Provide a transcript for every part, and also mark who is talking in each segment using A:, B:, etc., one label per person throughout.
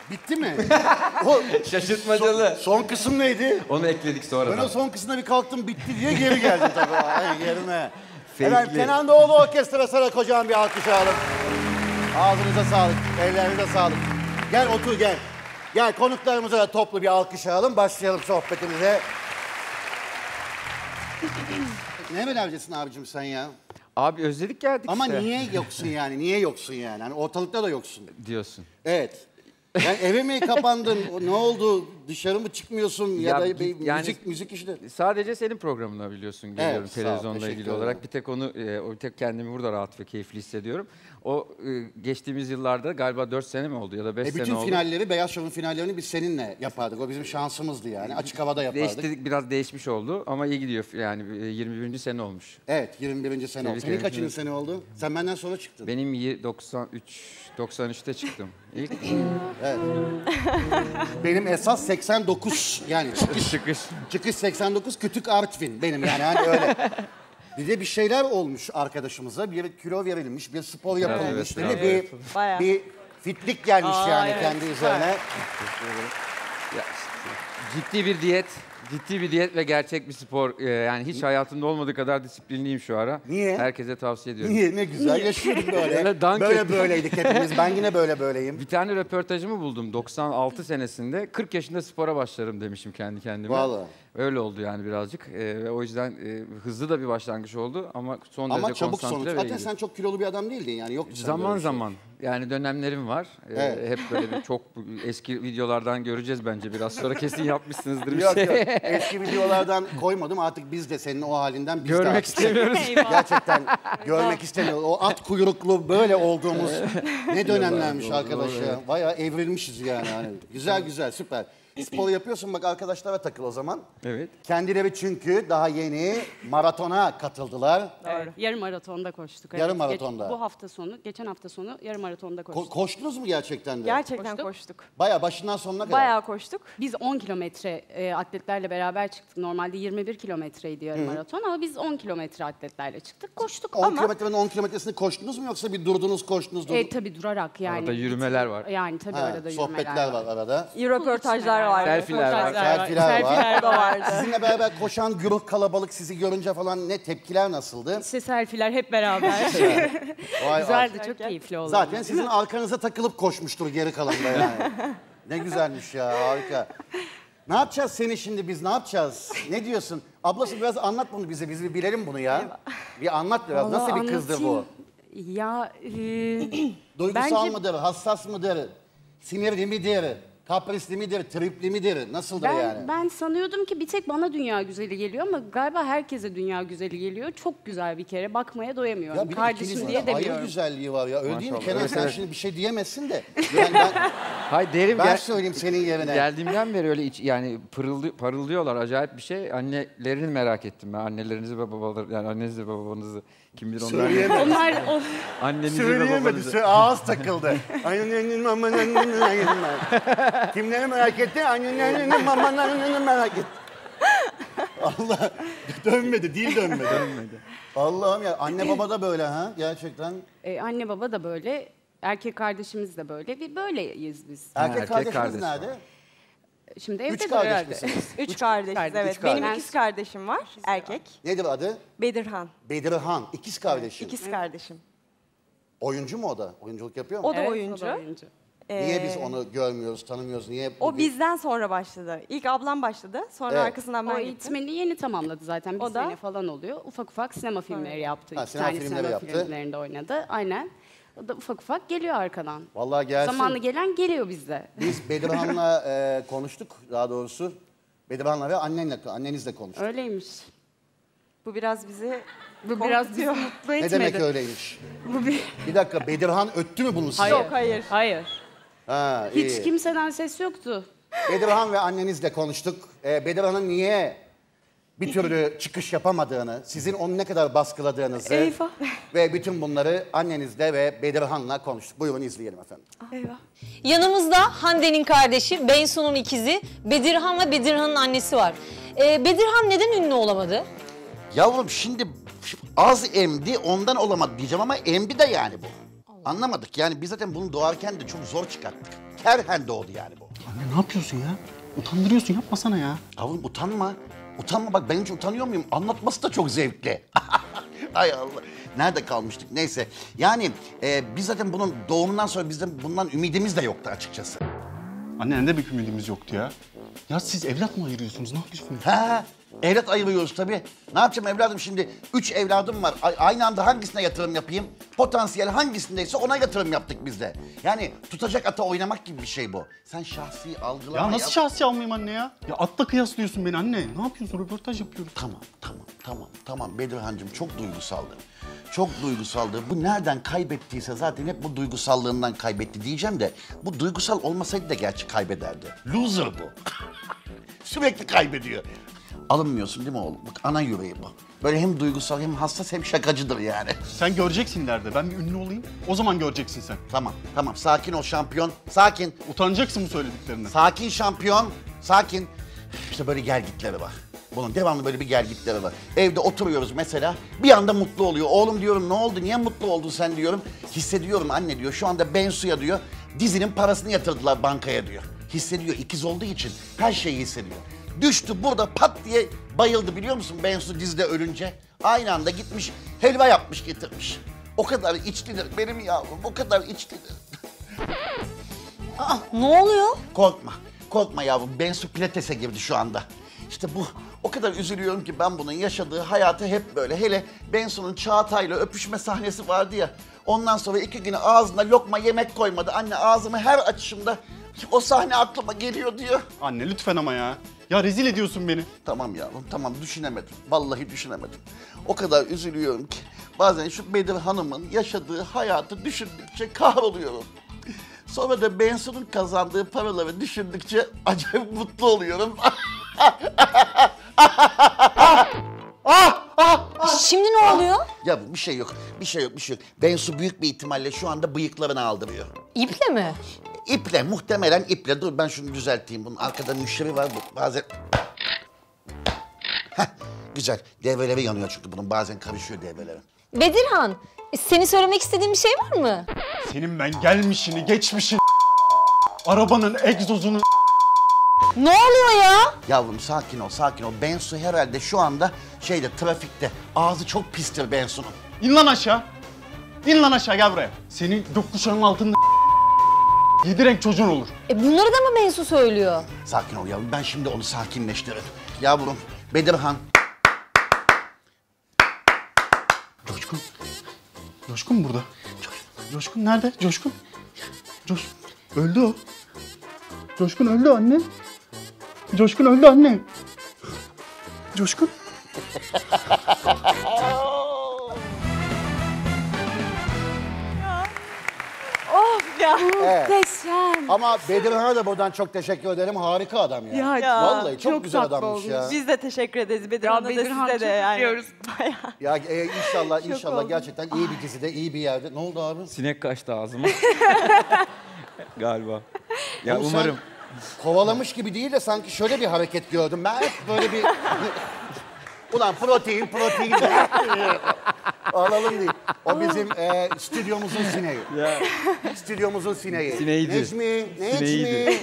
A: Bitti mi?
B: Şaşırtmacalı.
A: Son kısım neydi?
B: Onu ekledik sonradan.
A: Ben o son kısımda bir kalktım bitti diye geri geldim tabii. Ay yerine.
B: Fake'li.
A: Efendim Kenan Doğulu Orkestrası'na kocaman bir alkış alalım. Ağzınıza sağlık, ellerinize sağlık. Gel otur gel. Gel konuklarımıza da toplu bir alkış alalım. Başlayalım sohbetimize. Nerelerdesin abicim sen ya?
B: Abi özledik geldik
A: Ama
B: işte.
A: niye yoksun yani? Niye yoksun yani? Hani ortalıkta da yoksun.
B: Diyorsun.
A: Evet. Yani eve mi kapandın? Ne oldu? Dışarı mı çıkmıyorsun? Ya da
B: yani
A: müzik işte.
B: sadece senin programına biliyorsun geliyorum
A: sağ ol,
B: televizyonla
A: teşekkür
B: ilgili
A: ederim.
B: olarak. Bir tek onu, bir tek kendimi burada rahat ve keyifli hissediyorum. O geçtiğimiz yıllarda galiba 4 sene mi oldu ya da 5 sene
A: Bütün
B: oldu.
A: finalleri, Beyaz Şov'un finallerini biz seninle yapardık. O bizim şansımızdı yani. Açık havada yapardık.
B: Değiştirdik, biraz değişmiş oldu ama iyi gidiyor yani 21. sene olmuş.
A: Evet, 21. sene oldu.
B: Tebrik
A: Senin
B: ederim.
A: kaçıncı sene oldu? Sen benden sonra çıktın.
B: Benim 93'te çıktım. İlk
A: Evet. Benim esas 89 yani çıkış 89, Kütük Artvin benim yani hani öyle. Bir de bir şeyler olmuş arkadaşımıza. Bir kilo verilmiş, bir spor yapılmış.
B: evet,
A: değil mi?
B: evet.
A: Bir fitlik gelmiş yani
C: evet,
A: kendi üzerine.
B: Ya, ciddi bir diyet ve gerçek bir spor. Yani hiç hayatımda olmadığı kadar disiplinliyim şu ara.
A: Niye?
B: Herkese tavsiye ediyorum.
A: Niye? Ne güzel yaşıyorduk böyle.
B: Öyle dank
A: Böyle
B: ettim.
A: böyleydik hepimiz. Ben yine böyleyim.
B: Bir tane röportajımı buldum 96 senesinde. 40 yaşında spora başlarım demişim kendi kendime.
A: Vallahi.
B: Öyle oldu yani birazcık. Ve o yüzden hızlı da bir başlangıç oldu ama son derece
A: Ama çabuk
B: konsantre
A: sonuç.
B: ve
A: Zaten
B: iyi.
A: sen çok kilolu bir adam değildin yani. Yok
B: Zaman zaman yani dönemlerim var.
A: Evet.
B: Hep böyle bir çok eski videolardan göreceğiz bence biraz sonra kesin yapmışsınızdır bir
A: Yok
B: şey.
A: yok. Eski videolardan koymadım. Artık biz de senin o halinden biz de
B: Görmek
A: artık-
B: istemiyoruz.
A: Gerçekten görmek istemiyoruz. O at kuyruklu böyle olduğumuz ne dönemlermiş
B: Doğru,
A: arkadaş
B: doğru,
A: ya. Bayağı evrilmişiz yani. Hani güzel güzel süper. Spor yapıyorsun bak arkadaşlara takıl o zaman.
B: Evet.
A: Kendileri çünkü daha yeni maratona katıldılar.
C: Evet, yarım maratonda koştuk.
A: Yarım maratonda.
C: Bu hafta sonu, geçen hafta sonu yarım maratonda koştuk.
A: Koştunuz mu gerçekten de?
D: Gerçekten koştuk.
A: Bayağı başından sonuna kadar.
D: Bayağı koştuk.
C: Biz 10 kilometre atletlerle beraber çıktık. Normalde 21 kilometreydi yarım maraton ama biz 10 kilometre atletlerle çıktık. Koştuk
A: 10
C: ama
A: kilometrenin 10 kilometresini koştunuz mu yoksa bir durdunuz koştunuz?
C: tabii durarak yani.
B: Arada yürümeler var.
C: Yani tabii
A: Ha,
C: arada yürümeler
A: sohbetler var arada.
D: Röportajlar vardı.
B: Selfie'ler var.
A: Selfie'ler var.
C: Selfie'ler
D: da vardı.
A: Sizinle beraber koşan güruh kalabalık sizi görünce falan ne tepkiler nasıldı?
C: İşte selfie'ler hep beraber.
A: Vay
C: Güzeldi,
A: vay.
C: çok keyifli oldu.
A: Zaten sizin arkanıza takılıp koşmuştur geri kalanında yani. Ne güzelmiş ya, harika. Ne yapacağız seni şimdi biz, ne yapacağız? Ne diyorsun? Ablası biraz anlat bunu bize, biz bir bilelim bunu ya. Bir anlat biraz,
C: Vallahi
A: nasıl bir kızdır bu?
C: anlatayım. Ya
A: Duygusal
C: bence-
A: mıdır, hassas mıdır, sinirli midir, kaprisli midir, tripli midir, nasıldır yani?
C: ben sanıyordum ki bir tek bana dünya güzeli geliyor ama galiba herkese dünya güzeli geliyor. Çok güzel bir kere, bakmaya doyamıyorum.
A: Ya bir de
C: Kardeşim
A: ikinizin
C: diye
A: de ayrı
C: demiyorum.
A: güzelliği var ya. Öyle değil mi
B: Maşallah,
A: Kenan?
B: evet,
A: Sen
B: evet.
A: şimdi bir şey diyemezsin de. Yani ben,
B: Hayır derim
A: ben söyleyeyim senin yerine.
B: geldiğimden beri öyle yani parıldıyorlar acayip bir şey. Annelerini merak ettim ben. Annelerinizi ve babaları yani annenizi ve babanızı kim bilir onlar.
A: Söyleyemedi.
C: Onlar
B: Annenizi ve
A: Söyleyemedi.
B: babanızı.
A: Ağız takıldı. Kimleri merak etti? Annenin mamalarını merak etti. Allah dönmedi, dil dönmedi. Allah'ım ya anne baba da böyle ha gerçekten.
C: anne baba da böyle, erkek kardeşimiz de böyle. Böyleyiz biz.
A: Erkek
B: erkek
A: kardeşiniz
B: kardeş
A: nerede?
C: Şimdi
A: Üç
C: evde
A: kardeş
C: herhalde.
A: misiniz?
D: Üç kardeşiz, evet.
A: Üç
D: Benim
A: kardeş.
D: ikiz kardeşim var, erkek.
A: Nedir adı?
D: Bedirhan,
A: Bedirhan. İkiz kardeşin.
D: ikiz kardeşim.
A: Oyuncu mu o da? Oyunculuk yapıyor mu?
D: O da
C: Evet,
D: oyuncu.
C: o da oyuncu.
A: Niye biz onu görmüyoruz, tanımıyoruz? Niye?
D: O
A: bugün-
D: bizden sonra başladı. İlk ablam başladı, sonra
A: Evet.
D: arkasından
C: O
D: ben gittim.
C: eğitimini yeni tamamladı zaten. Bir
D: O da-
C: sene falan oluyor. Ufak ufak sinema filmleri yaptı.
A: Ha,
C: İki
A: sinema
C: tane
A: filmleri
C: sinema
A: yaptı.
C: filmlerinde oynadı. Aynen. O da ufak ufak geliyor arkadan.
A: Vallahi gelsin.
C: Zamanı gelen geliyor bizde.
A: Biz Bedirhan'la konuştuk daha doğrusu. Bedirhan'la ve annenizle konuştuk.
C: Öyleymiş.
D: Bu biraz bizi
C: Bu biraz bizi
D: korkutuyor.
C: mutlu
A: Ne
C: etmedi.
A: demek öyleymiş?
C: Bu bir...
A: Bir dakika Bedirhan öttü mü bunu size?
C: Hayır.
D: Yok, hayır.
C: Hayır.
A: Ha,
C: Hiç
A: iyi.
C: kimseden ses yoktu.
A: Bedirhan ve annenizle konuştuk. Bedirhan'ın niye bir türlü çıkış yapamadığını, sizin onu ne kadar baskıladığınızı
D: Eyvah.
A: ve bütün bunları annenizle ve Bedirhan'la konuştuk. Buyurun izleyelim efendim.
D: Eyvah.
E: Yanımızda Hande'nin kardeşi, Bensu'nun ikizi Bedirhan ve Bedirhan'ın annesi var. Bedirhan neden ünlü olamadı?
A: Yavrum şimdi az emdi ondan olamadı diyeceğim ama emdi de yani bu. Anlamadık yani biz zaten bunu doğarken de çok zor çıkarttık. Kerhen doğdu yani bu.
F: Anne ne yapıyorsun ya? Utandırıyorsun, yapmasana ya.
A: Yavrum utanma. Utanma bak ben hiç utanıyor muyum? Anlatması da çok zevkli. Ay Allah. Nerede kalmıştık? Neyse. Yani biz zaten bunun doğumundan sonra bizden bundan ümidimiz de yoktu açıkçası.
F: Anne ne bir ümidimiz yoktu ya. Ya siz evlat mı ayırıyorsunuz? Ne yapıyorsunuz?
A: Ha, evlat ayırıyoruz tabii. Ne yapacağım evladım şimdi? 3 evladım var. Aynı anda hangisine yatırım yapayım? Potansiyel hangisindeyse ona yatırım yaptık biz de. Yani tutacak ata oynamak gibi bir şey bu. Sen şahsi algılama
F: Ya nasıl şahsi almayayım anne ya? Ya atla kıyaslıyorsun beni anne. Ne yapıyorsun? Röportaj yapıyorum.
A: Tamam Bedirhan'cığım çok duygusaldı. Çok duygusaldı. Bu nereden kaybettiyse zaten hep bu duygusallığından kaybetti diyeceğim de bu duygusal olmasaydı da gerçi kaybederdi. Loser bu. Sürekli kaybediyor. Alınmıyorsun değil mi oğlum? Bak ana yüreği bu. Böyle hem duygusal hem hassas hem şakacıdır yani.
F: Sen göreceksin ileride. Ben bir ünlü olayım. O zaman göreceksin sen.
A: Tamam sakin ol şampiyon. Sakin.
F: Utanacaksın bu söylediklerinden.
A: Sakin şampiyon. Sakin. İşte böyle gelgitleri var. Bunun devamlı böyle bir gelgitleri var. Evde oturuyoruz mesela. Bir anda mutlu oluyor. Oğlum diyorum ne oldu? Niye mutlu oldun sen diyorum. Hissediyorum anne diyor. Şu anda Bensu'ya diyor. Dizinin parasını yatırdılar bankaya diyor. Hissediyor. İkiz olduğu için her şeyi hissediyor. Düştü burada pat diye bayıldı biliyor musun Bensu dizide ölünce. Aynı anda gitmiş helva yapmış getirmiş. O kadar içlidir benim yavrum. O kadar içlidir.
E: Ne oluyor?
A: Korkma yavrum. Bensu pilatese girdi şu anda. İşte bu o kadar üzülüyorum ki ben bunun yaşadığı hayatı hep böyle. Hele Bensu'nun Çağatay'la öpüşme sahnesi vardı ya. Ondan sonra 2 gün ağzına lokma yemek koymadı. Anne ağzımı her açışımda o sahne aklıma geliyor diyor.
F: Anne lütfen ama ya. Ya rezil ediyorsun beni.
A: Tamam yavrum tamam düşünemedim. Vallahi düşünemedim. O kadar üzülüyorum ki. Bazen şu Bedir Hanım'ın yaşadığı hayatı düşündükçe kahroluyorum. Sonra da Bensu'nun kazandığı paraları düşündükçe acayip mutlu oluyorum.
E: Şimdi ne oluyor?
A: Ya bir şey yok. Bensu büyük bir ihtimalle şu anda bıyıklarını aldırıyor.
E: İple mi?
A: İple, muhtemelen iple. Dur ben şunu düzelteyim. Bunun arkada müşteri var. Bazen... Heh, güzel. Devreleri yanıyor çünkü bunun. Bazen karışıyor devreleri.
E: Bedirhan, senin söylemek istediğin bir şey var mı?
F: Senin ben gelmişini, geçmişini, arabanın egzozunu...
E: Ne oluyor ya?
A: Yavrum sakin ol. Bensu herhalde şu anda trafikte. Ağzı çok pistir Bensu'nun.
F: İn lan aşağı. İn lan aşağı gel buraya. Senin gökkuşağının altında 7 renk çocuğun olur.
E: Bunları da mı Bensu söylüyor?
A: Sakin ol yavrum. Ben şimdi onu sakinleştiririm. Yavrum, Bedirhan.
F: Coşkun. Coşkun burada. Coşkun nerede? Coşkun. Öldü o. Coşkun öldü anne. Coşkun öldü anne. Coşkun.
D: Of ya.
C: Muhteşem.
A: Ama Bedirhan'a da buradan çok teşekkür ederim. Harika adam ya.
C: Ya,
A: Vallahi çok,
C: çok
A: güzel
C: tatlı
A: adammış
C: olmuş.
A: ya.
D: Biz de teşekkür ederiz Bedirhan'a da
C: Bedirhan
D: size de
C: çok
D: yani.
C: öpüyoruz.
A: Ya inşallah
D: oldum.
A: gerçekten iyi bir dizide, iyi bir yerde. Ne oldu abi?
B: Sinek kaçtı ağzıma. Galiba. Ya
A: Oğlum
B: umarım.
A: sen kovalamış gibi değil de sanki şöyle bir hareket gördüm. Ben hep böyle bir... Ulan protein de. Alalım değil. O bizim stüdyomuzun sineği.
B: Ya.
A: Stüdyomuzun sineği.
B: Sineydi.
A: Necmi.
B: Sineydi.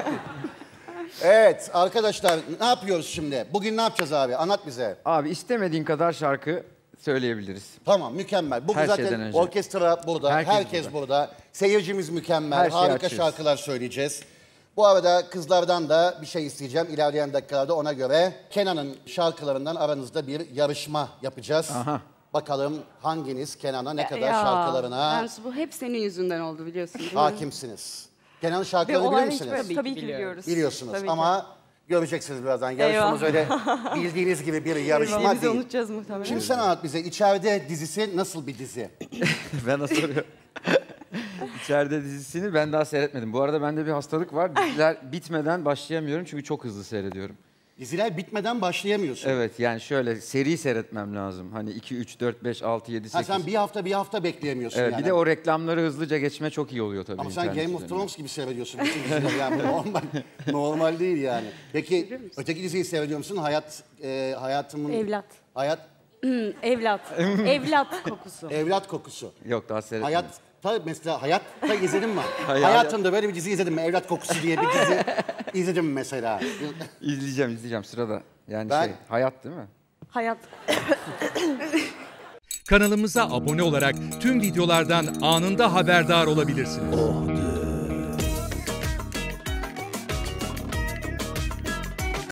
A: Evet arkadaşlar ne yapıyoruz şimdi? Bugün ne yapacağız abi? Anlat bize.
B: Abi istemediğin kadar şarkı söyleyebiliriz.
A: Tamam mükemmel. Bugün
B: Her
A: zaten
B: şeyden önce.
A: orkestra burada, herkes burada. Seyircimiz mükemmel,
B: Her şeyi
A: harika
B: açıyoruz.
A: şarkılar söyleyeceğiz. Bu arada kızlardan da bir şey isteyeceğim ilerleyen dakikalarda ona göre. Kenan'ın şarkılarından aranızda bir yarışma yapacağız.
B: Aha.
A: Bakalım hanginiz Kenan'a ne kadar
C: Ya,
A: şarkılarına
C: Bensu, bu hep senin yüzünden oldu biliyorsun değil mi?
A: hakimsiniz. Kenan'ın
D: Ve
A: şarkılarını
D: o
A: bilir
D: an hiç
A: misiniz?
D: böyle tabii ki biliyoruz.
A: Biliyorsunuz
D: Tabii ki.
A: ama göreceksiniz birazdan. Yarışmamız öyle bildiğiniz gibi bir yarışma
D: Biz de
A: değil.
D: unutacağız muhtemelen.
A: Şimdi sen anlat bize içeride dizisi nasıl bir dizi?
B: Ben de soruyorum. İçeride dizisini ben daha seyretmedim. Bu arada bende bir hastalık var. Diziler bitmeden başlayamıyorum çünkü çok hızlı seyrediyorum.
A: Diziler bitmeden başlayamıyorsun.
B: Evet yani şöyle seri seyretmem lazım. Hani 2, 3, 4, 5, 6, 7, 8.
A: Ha sen bir hafta bekleyemiyorsun
B: Evet,
A: yani.
B: bir de o reklamları hızlıca geçme çok iyi oluyor tabii.
A: Ama sen
B: internet
A: Game of
B: üzerinden.
A: Thrones gibi seyrediyorsun bütün dizileri yani bu normal değil yani. Peki öteki diziyi seyrediyor musun? Hayatımın...
C: Evlat.
A: Hayat,
C: Evlat. Evlat kokusu.
A: evlat kokusu.
B: Yok daha seyretmedim.
A: Hayat hayatta mesela hayatta izledin mi?
B: Hayat-
A: Hayatımda böyle bir dizi izledim mi? Evlat Kokusu diye bir dizi izledim mesela.
B: İzleyeceğim sırada. Yani
A: Ben-
B: hayat değil mi?
D: Hayat.
G: Kanalımıza abone olarak tüm videolardan anında haberdar olabilirsiniz.